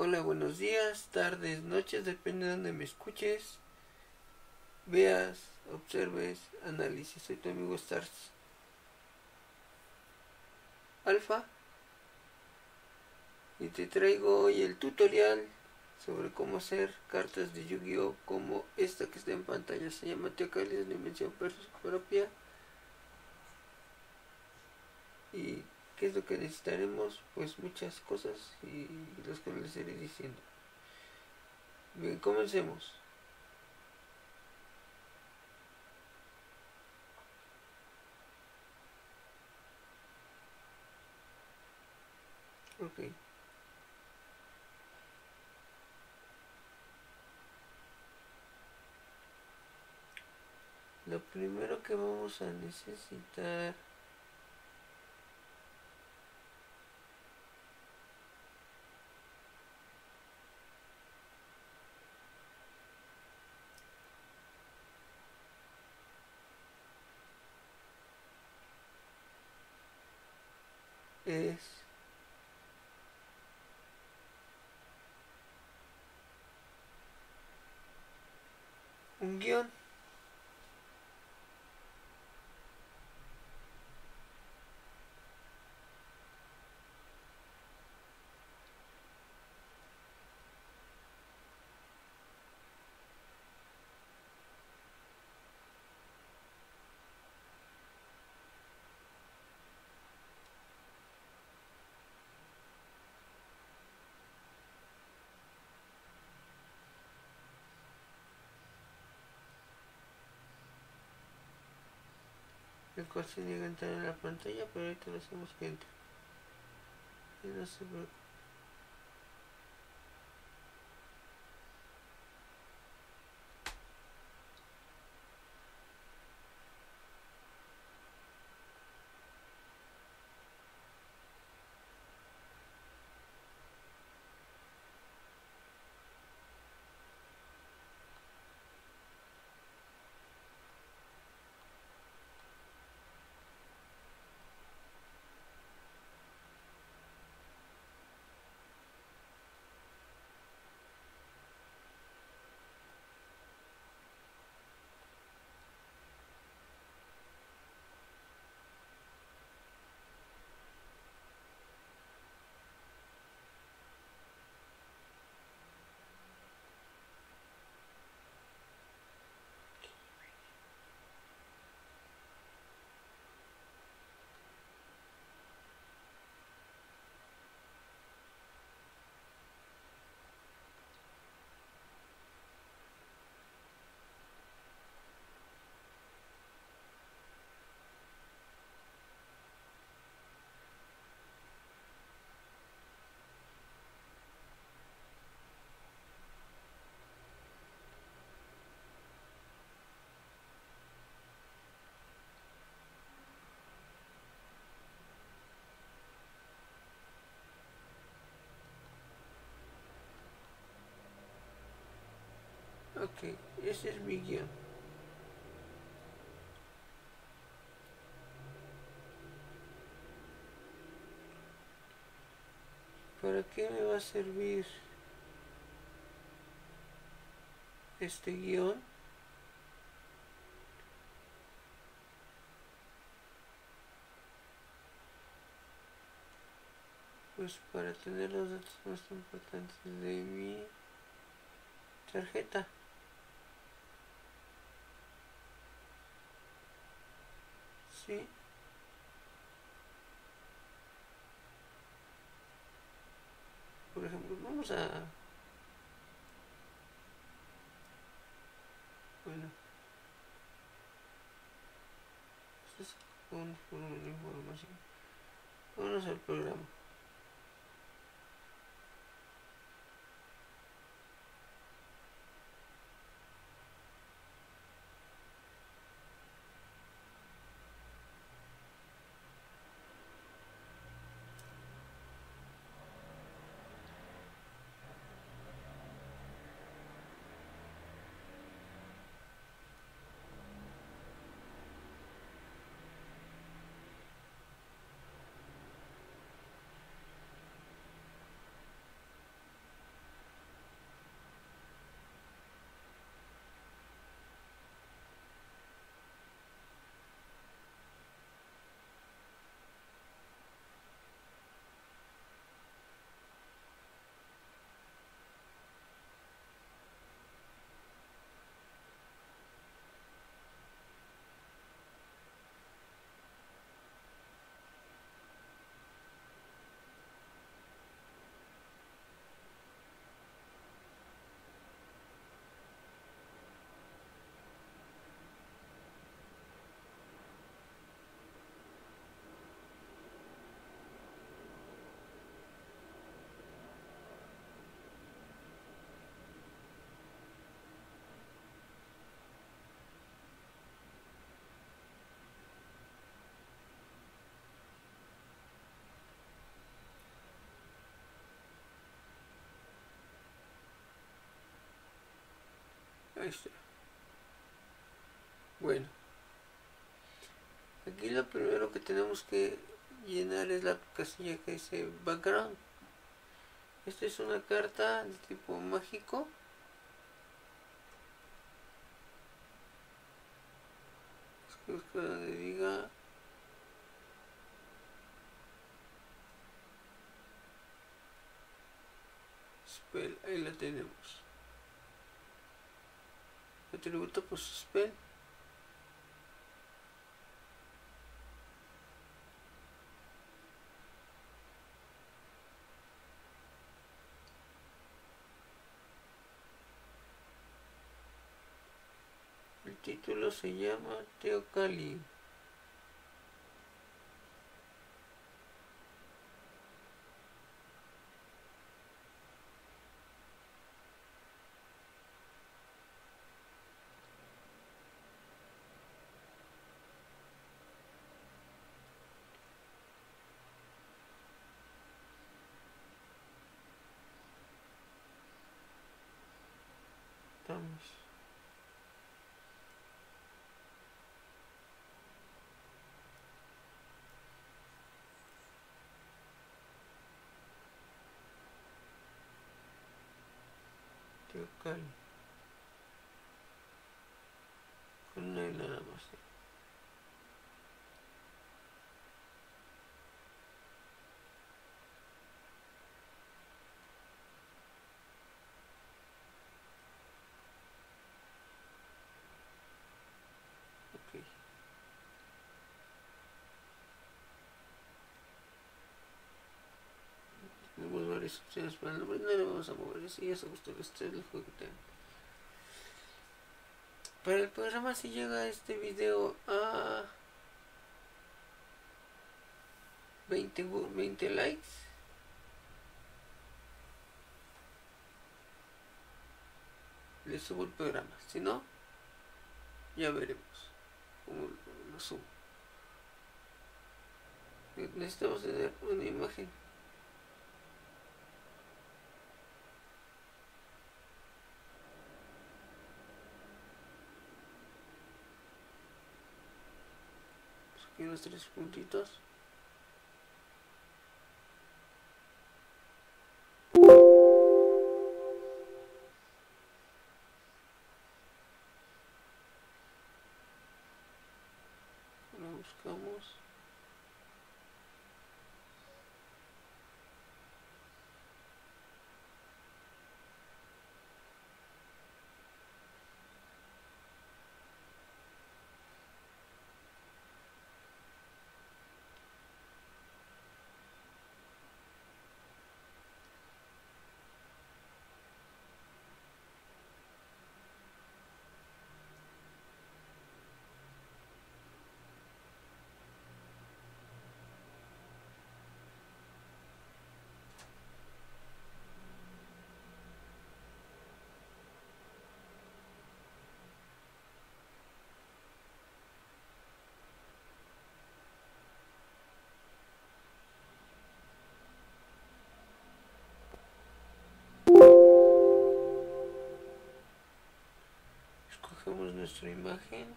Hola, buenos días, tardes, noches, depende de donde me escuches, veas, observes, analices. Soy tu amigo Stars Alpha y te traigo hoy el tutorial sobre cómo hacer cartas de Yu-Gi-Oh! Como esta que está en pantalla. Se llama Teocallis Dimensión Propia. ¿Y qué es lo que necesitaremos? Pues muchas cosas y las que les iré diciendo. Bien, comencemos. Ok. Lo primero que vamos a necesitar es un guión. El cual se niega a entrar en la pantalla, pero ahorita lo hacemos que entre. Y no se preocupe. Ok, ese es mi guión. ¿Para qué me va a servir este guión? Pues para tener los datos más importantes de mi tarjeta. Sí. Por ejemplo, vamos a... Bueno, esto es una información. Vámonos al programa. Ahí está. Bueno, aquí lo primero que tenemos que llenar es la casilla que dice background. Esta es una carta de tipo mágico. Es que donde diga spell, ahí la tenemos. Atributo pues spell. El título se llama Teocalli. Vamos. Teocalli. Con una y nada más. Ok. Tenemos varias opciones para el nombre. No le vamos a mover. Si ya se gustó, este es el juego que tengo. Para el programa, si llega este video a 20 likes, le subo el programa. Si no, ya veremos cómo lo subo. Necesitamos tener una imagen. Aquí los 3 puntitos. Lo buscamos. Escogemos nuestra imagen.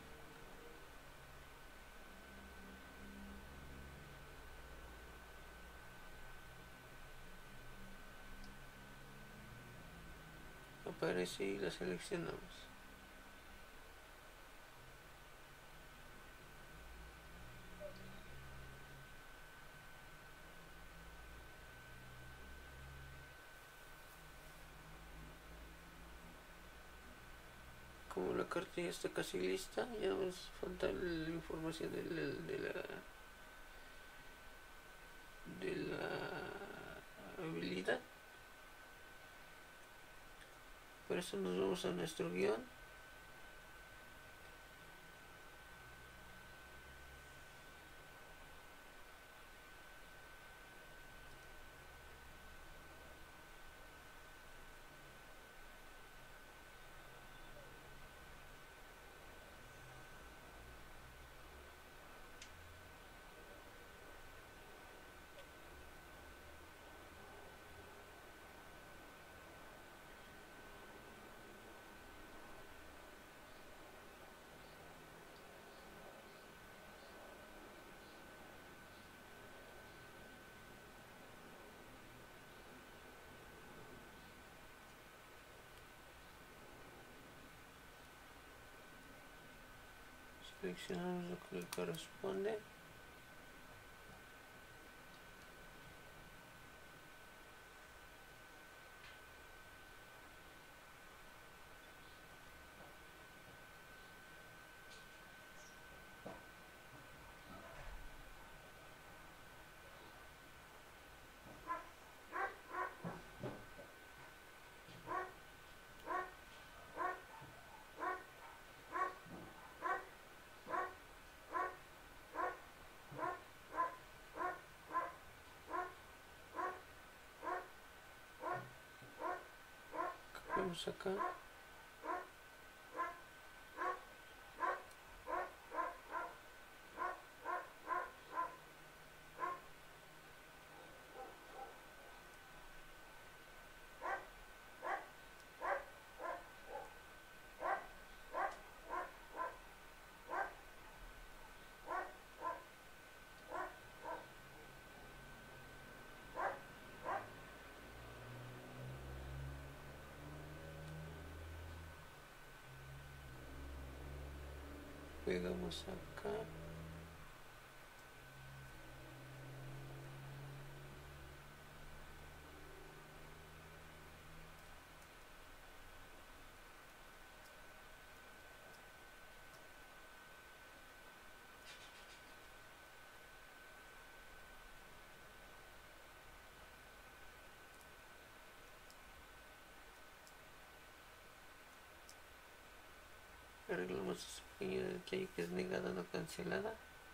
Aparece y la seleccionamos. Como la carta ya está casi lista, ya nos falta la información de la habilidad. Por eso nos vamos a nuestro guión. Seleccionamos lo que le corresponde. Vamos acá. Pegamos acá. Arreglamos ese pequeño detalle que es negada no cancelada.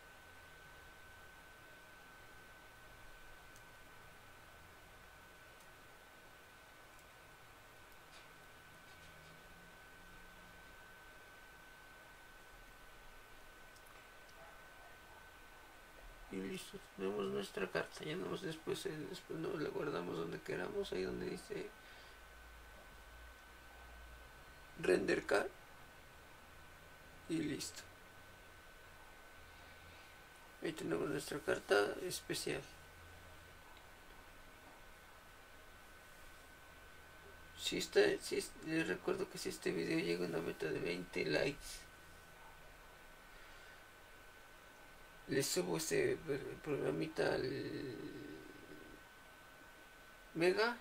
Y listo, tenemos nuestra carta. Ya no, después no la guardamos donde queramos, ahí donde dice render card. Y listo. Ahí tenemos nuestra carta especial. Les recuerdo que si este video llega a una meta de 20 likes, les subo este programita al Mega.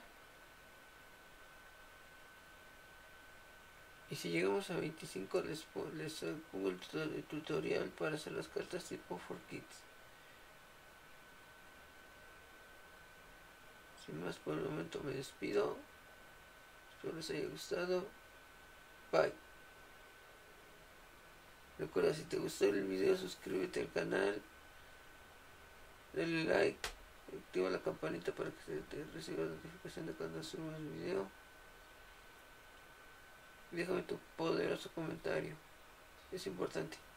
Y si llegamos a 25 les pongo el tutorial para hacer las cartas tipo 4Kids. Sin más por el momento me despido. Espero les haya gustado. Bye. Recuerda, si te gustó el video, suscríbete al canal, dale like, activa la campanita para que te reciba la notificación de cuando suba el video. Déjame tu poderoso comentario, es importante.